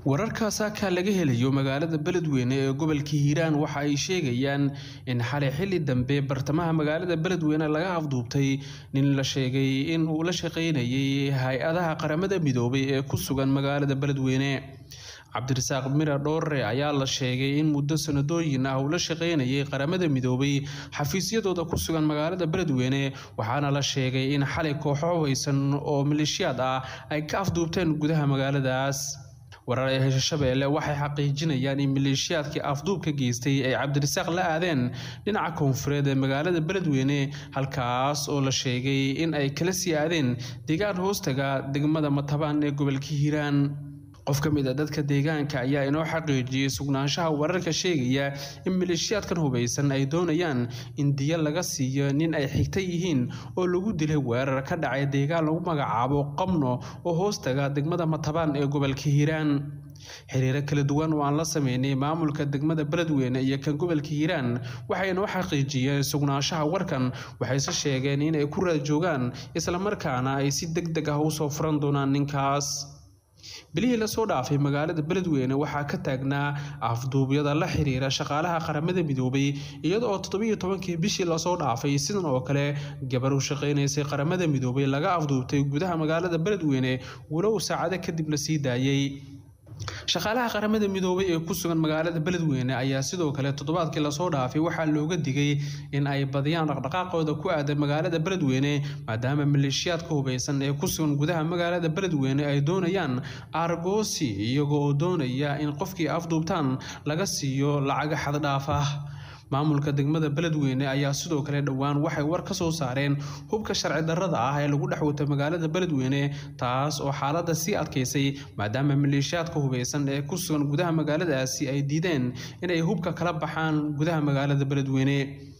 wararka saaka laga helayo magaalada Beledweyne ee gobolka Hiiraan waxa ay sheegayaan in xalay xilli dambe bartamaha magaalada Beledweyne laga afduubtay nin la sheegay in uu la shaqeynayay hay'adaha qaramada midoobay ee ku sugan magaalada Beledweyne. Cabdirasaaq Mira Dhoore ayaa la sheegay in muddo sanadooyin ah uu la shaqeynayay qaramada midoobay xafiisyadooda ku sugan magaalada Beledweyne, waxaana la sheegay in xalay kooxo hubeysan oo maleeshiyaad ah ay ka afduubteen gudaha magaaladaas. warar ay heshay Shabeelle waxay xaqiijinayaan in maleeshiyaadkii afduubka geystay ay Cabdirasaaq la aadeen dhinaca koonfureed ee magaalada Beledweyne, halkaas oo la sheegay in ay kala sii aadeen deegaan hoostaga degmada Matabaan ee gobolka Hiiraan. qof ka mid ah dadka deegaanka ayaa inoo xaqiijiyay sugnaanshaha wararka sheegaya in maleeshiyaadkan hubeysan ay doonayaan in diya laga siiyo nin ay xigta yihiin oo lagu dilay weerar ka dhacay deegaan lagu magacaabo Qabno oo hoostaga degmada Matabaan ee gobolka Hiiraan. xiriir kala duwan oo aan la sameynay maamulka degmada Beledweyne iyo kan gobolka Hiiraan waxay inoo xaqiijiyeen sugnaanshaha warkan, waxayse sheegeen in ay ku raad joogaan isla markaana ay si degdeg ah u soo furan doonaan ninkaas. bilihii la soo dhaafay magaalada Beledweyne waxaa ka taagnaa afduubyada la xiriira shaqaalaha qaramada midoobay, iyadoo 17kii bishii la soo dhaafay sidan oo kale gabar u shaqeynaysay qaramada midoobay laga afduubtay gudaha magaalada Beledweyne walow saacado kadib la sii daayay. shaqaalaha qaramada midoobay ee ku sugan magaalada Beledweyne ayaa sidoo kale toddobaadkii la soo dhaafay waxaa looga digay in ay badiyaan dhaqdhaqaaqooda ku aadan magaalada Beledweyne, maadaama maleeshiyaadka hubeysan ee ku sugan gudaha magaalada Beledweyne ay doonayaan argoosi iyagoo oo doonaya in qofkii afduubtaan laga siiyo lacag xad dhaaf ah. maamulka degmada Beledweyne ayaa sidoo kale dhawaan waxay war ka soo saareen hubka sharci darrada ah ee lagu dhaxwatay magaalada Beledweyne, taas oo xaaladda sii adkeysay maadaama maleeshiyaadka hubeysan ee ku sugan gudaha magaaladaasi ay diideen inay hubka kala baxaan gudaha magaalada Beledweyne.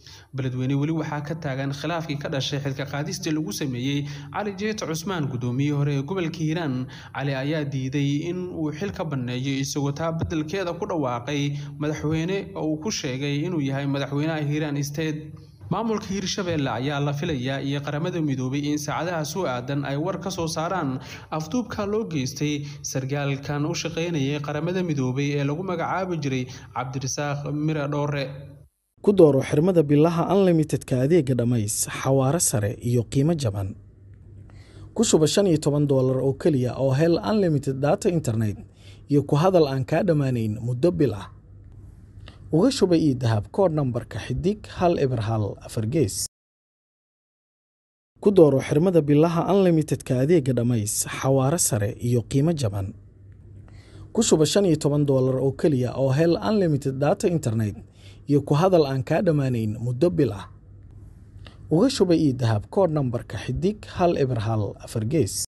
weli waxaa ka taagan khilaafkii ka dhashay xilka qaadistii lagu sameeyay Cali Jeet Cusmaan, gudoomiyihii hore ee gobolka Hiiraan. Cali ayaa diiday in uu xil ka baneeyo isagoo taa bedelkeeda ku dhawaaqay madaxweyne oo uu ku sheegay inuu yahay madaxweynaha Hiiraan State. maamulka Hiirshabeelle ayaa la filayaa iyo qaramada midoobay in saacadaha soo aadan ay war ka soo saaraan afduubka loo geystay sargaalkan u shaqeynayay qaramada midoobay ee lagu magacaabi jiray Cabdirasaaq Mira Dhoore. ku dooro xirmada billaha unlimitedka adeega dhamays xawaare sare iyo qiimo jaban. ku shuba $15 oo kaliya oo hel unlimited data internet iyo ku hadal aan ka dhamaanayn muddo bil ah. uga shuba dahab kood nambarka xidig 114 gees. ku dooro xirmada billaha unlimitedka adeega dhamays xawaare sare iyo qiimo jaban. ku shuba $15 oo kaliya oo hel unlimited data internet iyo ku hadal aan ka dhamaanayn muddo bil ah. uga shuba dahab kood nambarka xidig 114 gees.